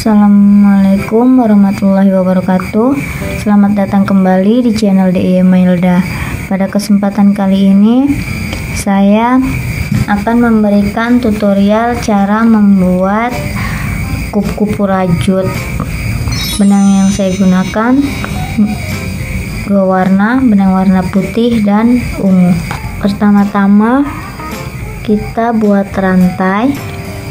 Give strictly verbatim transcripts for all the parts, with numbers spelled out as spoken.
Assalamualaikum warahmatullahi wabarakatuh. Selamat datang kembali di channel D I Y Mailda. Pada kesempatan kali ini saya akan memberikan tutorial cara membuat kupu-kupu rajut. Benang yang saya gunakan dua warna, benang warna putih dan ungu. Pertama-tama kita buat rantai.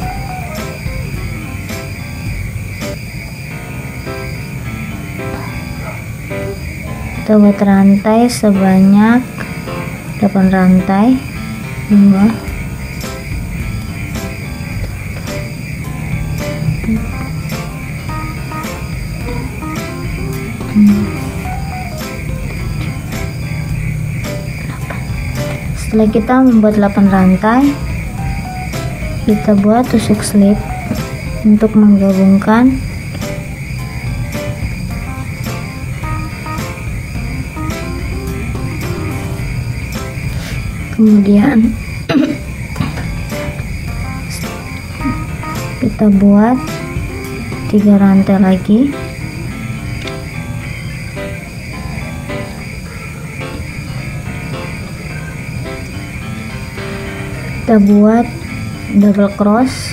Kita buat rantai sebanyak delapan rantai. dua Setelah kita membuat delapan rantai, kita buat tusuk slip untuk menggabungkan kemudian kita buat tiga rantai lagi. Kita buat double cross.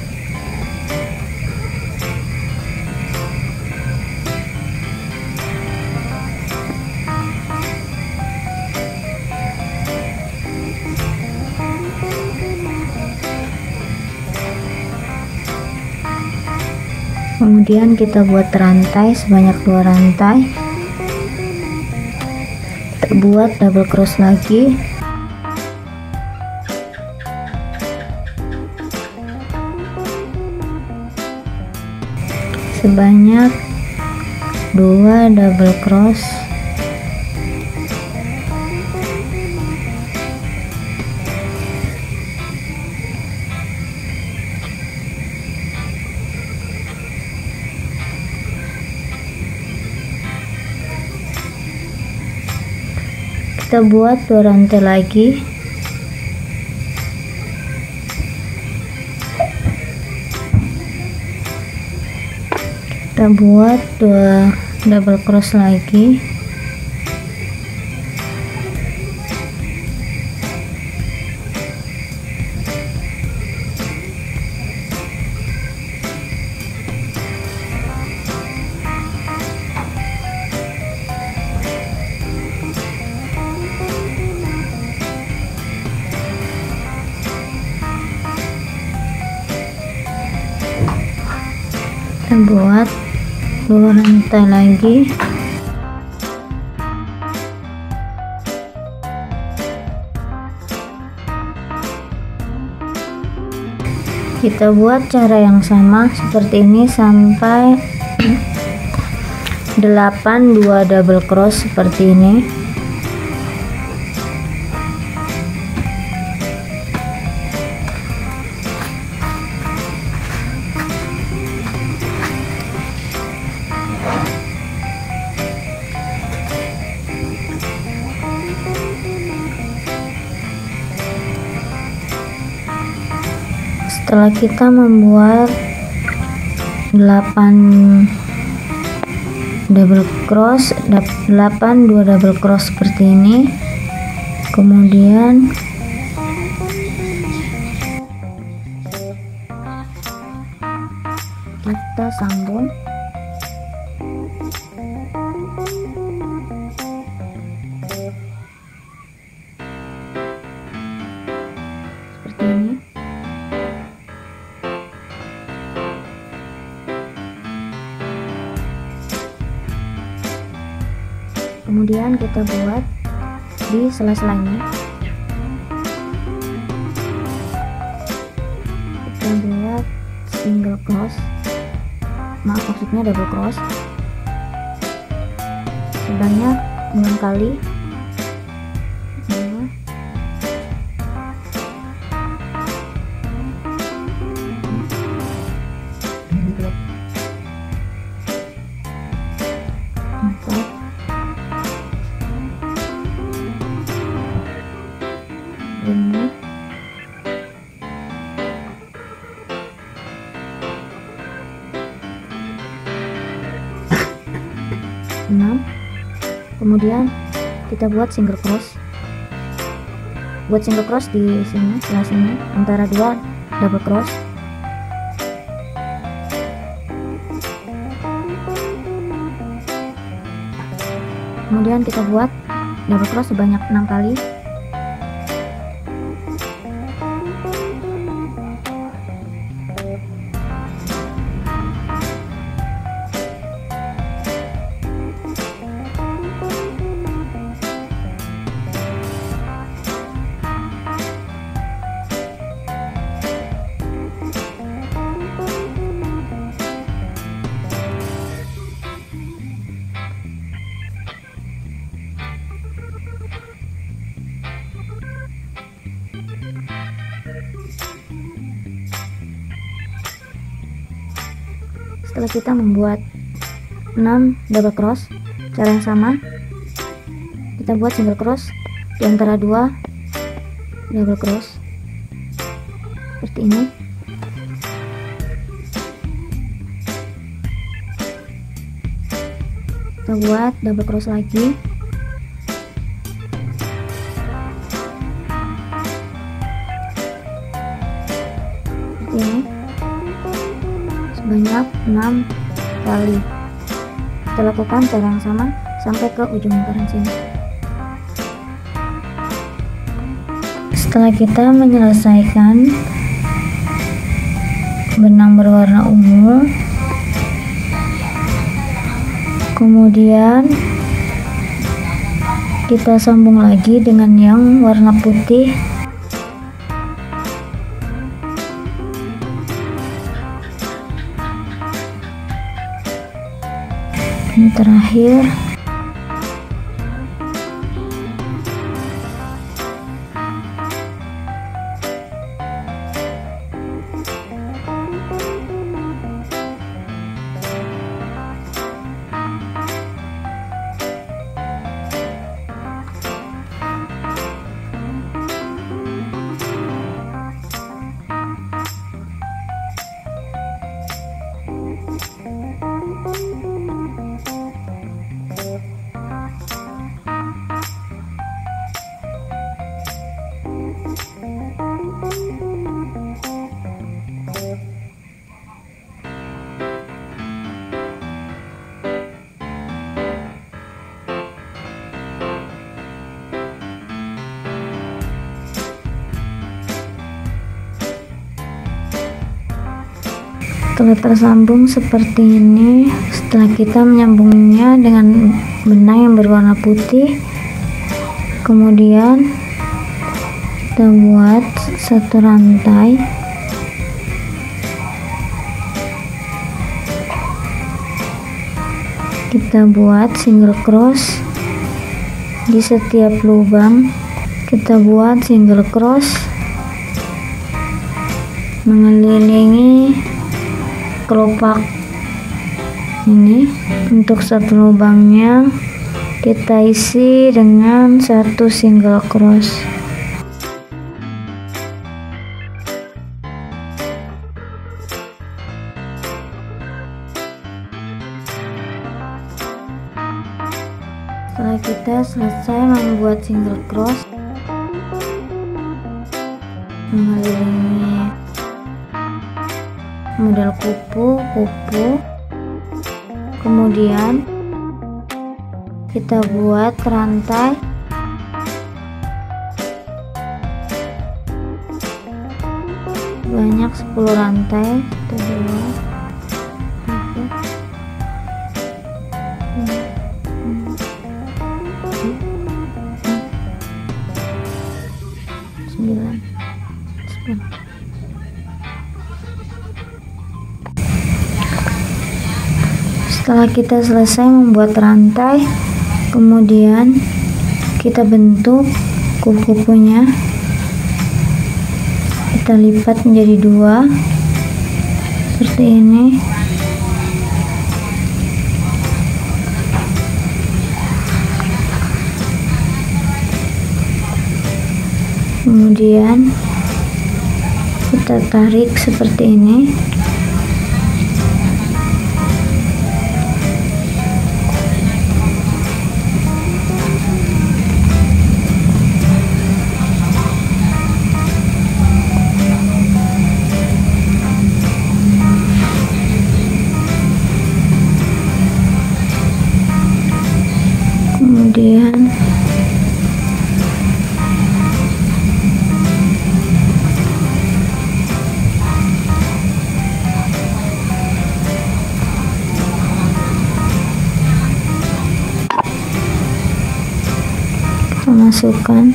Kemudian kita buat rantai sebanyak dua rantai. Kita buat double cross lagi. Sebanyak dua double cross. Kita buat dua rantai lagi. Kita buat dua double cross lagi. Kita buat dua rantai lagi. Kita buat cara yang sama seperti ini sampai delapan dua double cross seperti ini. Setelah kita membuat delapan double cross, delapan dua double cross seperti ini, kemudian kita sambung seperti ini. Kemudian kita buat di sela-selanya. Kita buat single cross, maaf maksudnya double cross, sebanyak enam kali. Dua, tiga, empat, lima, Kemudian kita buat single cross. Buat single cross di sini, sebelah sini, antara dua double cross. Kemudian kita buat double cross sebanyak enam kali. Setelah kita membuat enam double cross, cara yang sama kita buat single cross di antara dua double cross seperti ini. Kita buat double cross lagi. Seperti ini. Sebanyak enam kali. Kita lakukan cara yang sama sampai ke ujung lingkaran sini. Setelah kita menyelesaikan benang berwarna ungu, kemudian kita sambung lagi dengan yang warna putih. Ini terakhir. Setelah tersambung seperti ini, setelah kita menyambungnya dengan benang yang berwarna putih, kemudian kita buat satu rantai. Kita buat single cross di setiap lubang. Kita buat single cross mengelilingi kelopak ini. Untuk satu lubangnya kita isi dengan satu single cross. Setelah kita selesai membuat single cross mengelilingi model kupu-kupu, kemudian kita buat rantai banyak sepuluh rantai. Kita buat sembilan sepuluh. Setelah kita selesai membuat rantai, kemudian kita bentuk kupu-kupunya. Kita lipat menjadi dua seperti ini. Kemudian kita tarik seperti ini. masukkan.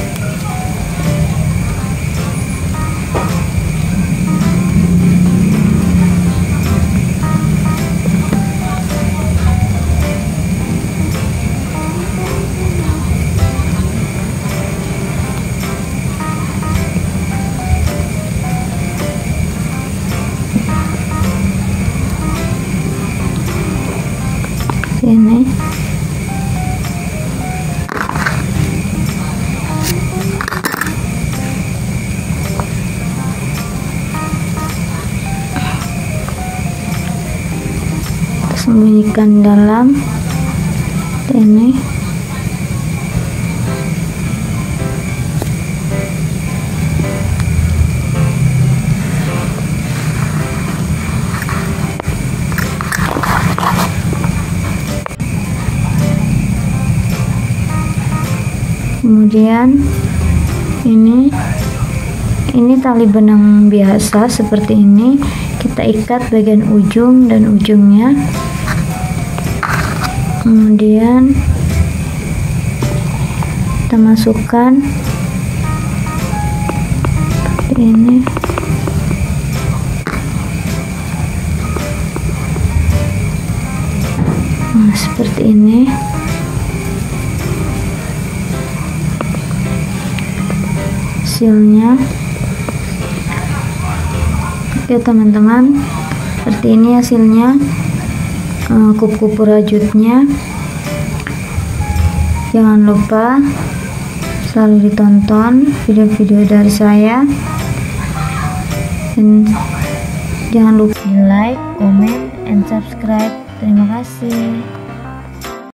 Ini sembunyikan dalam ini. Kemudian ini ini tali benang biasa seperti ini, kita ikat bagian ujung dan ujungnya. Kemudian kita masukkan seperti ini. Nah, seperti ini. Hasilnya, oke teman-teman, seperti ini hasilnya, kupu-kupu rajutnya. Jangan lupa selalu ditonton video-video dari saya, dan jangan lupa di like, comment, and subscribe. Terima kasih.